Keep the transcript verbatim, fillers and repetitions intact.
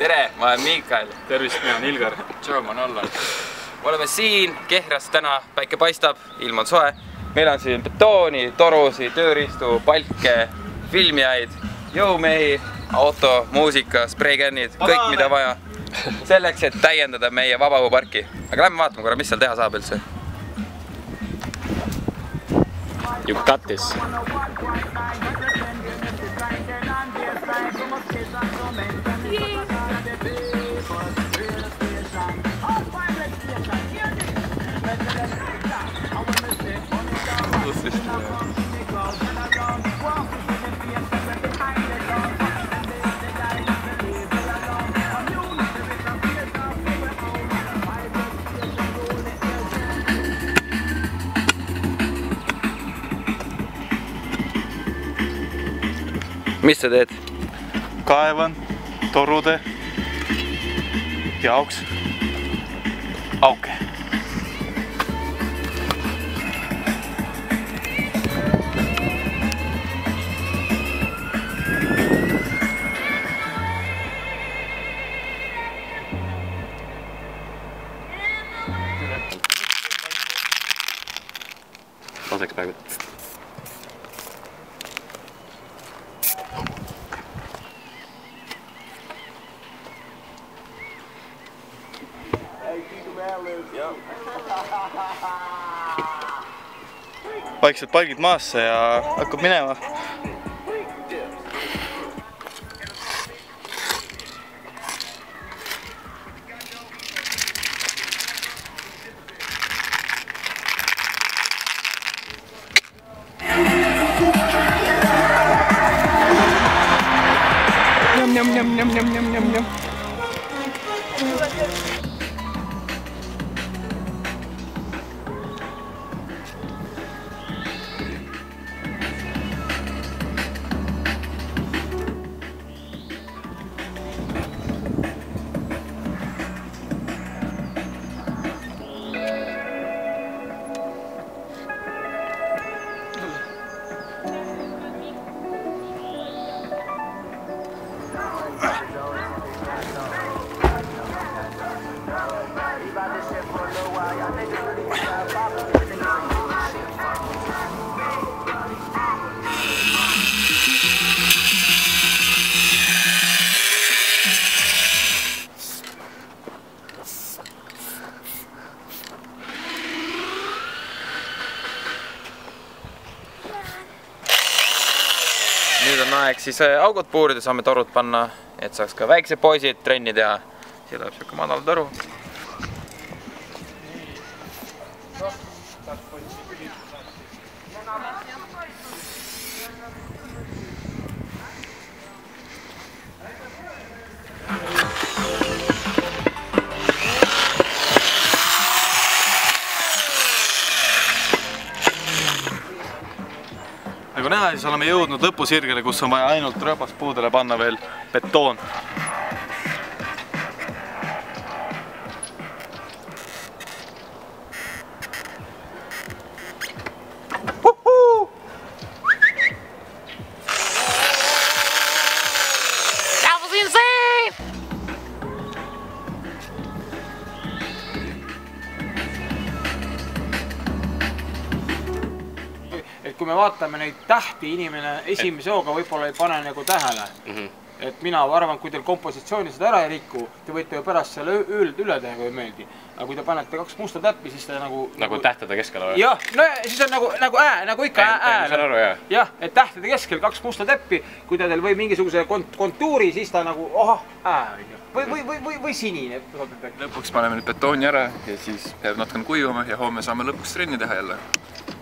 tere, ma olen Miikael. Tervist, mina olen Ilgar. Tšau, ma olen Allan. Oleme siin Kehras täna, päike paistab, ilm on soe. Meil on siin betooni, torusi, tööriistu, palke, filmijaid, jõumehi, auto, muusika, spreikennid, kõik mida vaja. Selleks, et täiendada meie vabaõhuparki. Aga lähme vaatame korra, mis seal teha saab üldse. You got this. Mis sa teed? Kaevan torude jaoks auke. Laseks praegu. Vaikselt palgid maasse ja hakkab minema. Njam, njam, njam, njam, njam, njam, njam. Nüüd on aeg siis augud puurida, saame torud panna, et saaks ka väiksed poisid trenni teha. Siia läheb siuke madal toru. Nagu näha, siis oleme jõudnud lõpusirgele, kus on vaja ainult rööbaspuudele panna veel betoon. Huhuu! That was insane! Et kui me vaatame neid tähti, inimene esimese hooga võib-olla ei pane nagu tähele. Mm -hmm. Et mina arvan, kui teil kompositsiooni seda ära ei rikku, te võite ju pärast selle üld üle teha, kui ei meeldi. Aga kui te panete kaks musta täppi, siis ta nagu... Nagu tähtede keskel või? Jah, no siis on nagu, nagu ää, nagu ikka ää, ää. Saan aru, jah. Jah, et tähtede keskel kaks musta täppi, kui ta teil või mingisuguse kontuuri, siis ta nagu, oha, ää. Või, või, või, või, või sinine. Lõpuks paneme nüüd betooni ära ja siis peab natukene kuivama ja homme saame lõpuks trenni teha jälle.